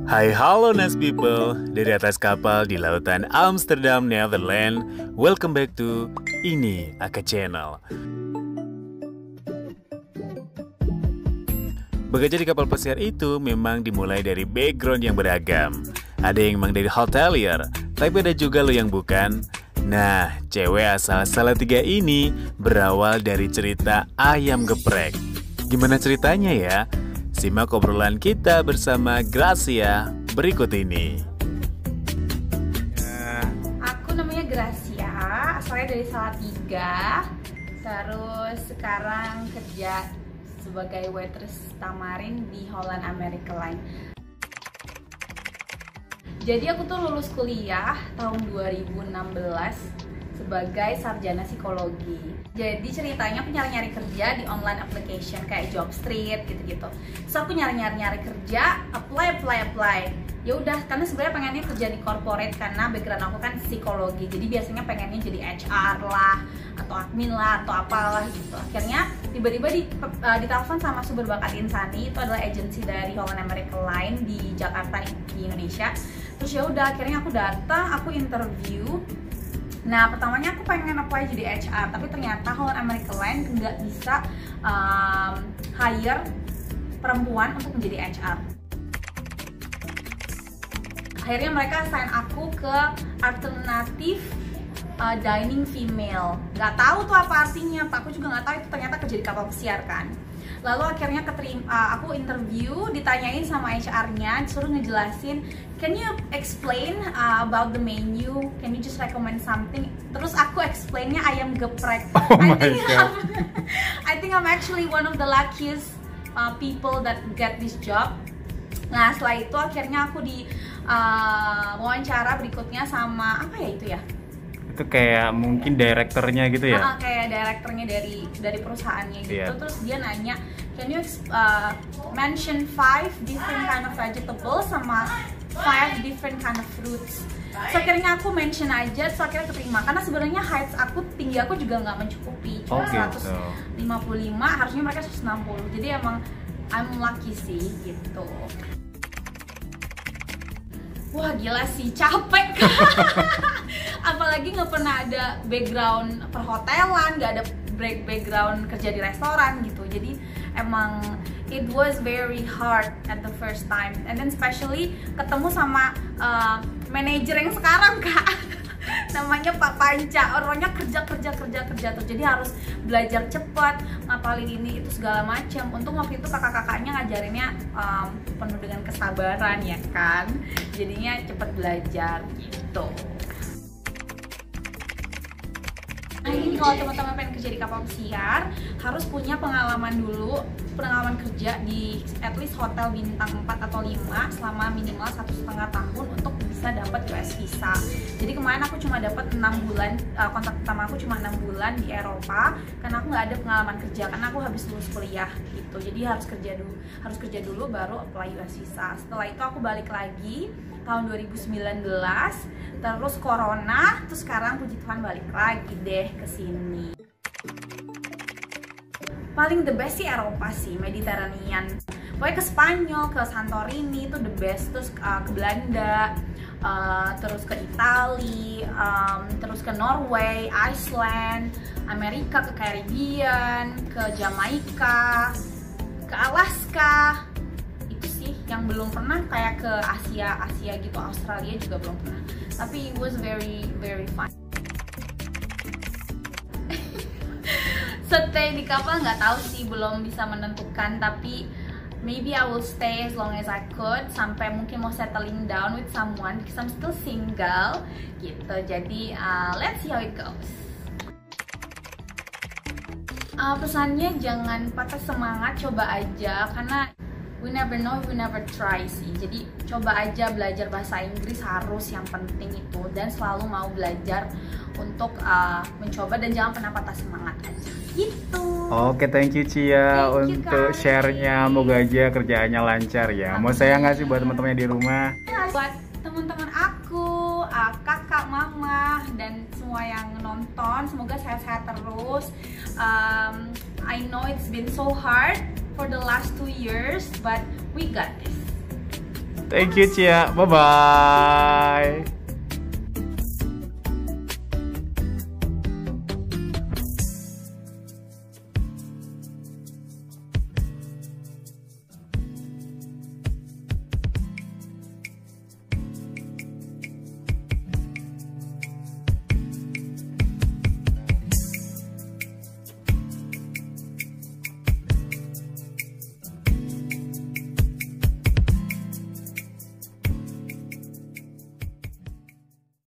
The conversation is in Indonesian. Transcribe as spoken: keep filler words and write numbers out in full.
Hai halo nice people, dari atas kapal di lautan Amsterdam, Netherlands. Welcome back to Ini Aka Channel. Bekerja di kapal pesiar itu memang dimulai dari background yang beragam. Ada yang memang dari hotelier, tapi ada juga lo yang bukan. Nah, cewek asal Salatiga ini berawal dari cerita ayam geprek. Gimana ceritanya ya? Simak obrolan kita bersama Gracia berikut ini. Aku namanya Gracia, asalnya dari Salatiga. Terus sekarang kerja sebagai waitress Tamarin di Holland America Line. Jadi aku tuh lulus kuliah tahun dua ribu enam belas sebagai sarjana psikologi. Jadi ceritanya aku nyari-nyari kerja di online application kayak Jobstreet gitu-gitu. Terus aku nyari-nyari kerja, apply, apply, apply. Ya udah, karena sebenarnya pengennya kerja di corporate karena background aku kan psikologi. Jadi biasanya pengennya jadi H R lah, atau admin lah, atau apalah gitu. Akhirnya tiba-tiba di, uh, ditelepon sama Sumber Bakat Insani, itu adalah agensi dari Holland America Line di Jakarta di Indonesia. Terus ya udah, akhirnya aku datang, aku interview. Nah, pertamanya aku pengen apply jadi H R, tapi ternyata Holland America Line nggak bisa um, hire perempuan untuk menjadi H R. Akhirnya mereka assign aku ke alternatif uh, dining female. Nggak tahu tuh apa artinya, Pak. Aku juga nggak tahu itu ternyata kerja di kapal pesiar kan. Lalu akhirnya keterima, uh, aku interview, ditanyain sama H R-nya, disuruh ngejelasin, can you explain uh, about the menu? Can you just recommend something? Terus aku explainnya ayam geprek. Oh I my think God. I'm, I think I'm actually one of the luckiest uh, people that get this job. Nah, setelah itu akhirnya aku di uh, wawancara berikutnya sama apa ya itu ya? Itu kayak mungkin direkturnya gitu ya? Uh, kayak direkturnya dari dari perusahaannya gitu. Yeah. Terus dia nanya, can you uh, mention five different kind of vegetables sama five different kind of fruits. So akhirnya aku mention aja, so akhirnya keterima. Karena sebenarnya height aku, tinggi aku juga nggak mencukupi, cuma Oh, gitu. seratus lima puluh lima, harusnya mereka seratus enam puluh. Jadi emang I'm lucky sih gitu. Wah gila sih, capek kan? Apalagi nggak pernah ada background perhotelan, nggak ada break background kerja di restoran gitu. Jadi emang it was very hard at the first time. And then especially ketemu sama uh, manajer yang sekarang kak. Namanya Pak Panca, orangnya kerja kerja kerja kerja tuh, jadi harus belajar cepat, ngapalin ini itu segala macam. Untung waktu itu kakak-kakaknya ngajarinnya um, penuh dengan kesabaran ya kan, jadinya cepet belajar gitu. Nah ini kalau teman-teman pengen kerja di kapal pesiar harus punya pengalaman dulu, pengalaman kerja di at least hotel bintang empat atau lima selama minimal satu setengah tahun untuk bisa dapat U S visa. Jadi kemarin aku cuma dapat enam bulan, uh, kontrak pertama aku cuma enam bulan di Eropa karena aku nggak ada pengalaman kerja, karena aku habis lulus kuliah gitu. Jadi harus kerja dulu, harus kerja dulu baru apply U S visa. Setelah itu aku balik lagi tahun dua ribu sembilan belas, terus corona, terus sekarang puji Tuhan balik lagi deh ke sini. Paling the best sih Eropa sih, Mediterranean. Pokoknya ke Spanyol, ke Santorini itu the best, terus uh, ke Belanda, uh, terus ke Itali, um, terus ke Norway, Iceland, Amerika, ke Caribbean, ke Jamaika, ke Alaska. Itu sih yang belum pernah, kayak ke Asia, Asia gitu, Australia juga belum pernah. Tapi it was very very fun. Stay di kapal nggak tahu sih, belum bisa menentukan, tapi maybe I will stay as long as I could sampai mungkin mau settling down with someone because I'm still single gitu. Jadi uh, let's see how it goes. Uh, pesannya jangan patah semangat, coba aja, karena we never know, we never try sih. Jadi coba aja belajar bahasa Inggris, harus, yang penting itu, dan selalu mau belajar untuk uh, mencoba dan jangan pernah patah semangat aja gitu. Oke, thank you Cia Thank you, untuk guys. share-nya. Moga aja kerjaannya lancar ya. Mau saya nggak sih buat teman-teman di rumah? Buat teman-teman aku, uh, kakak, mama, dan semua yang nonton, semoga sehat-sehat terus. um, I know it's been so hard for the last two years, but we got this. Thank you Cia, bye bye.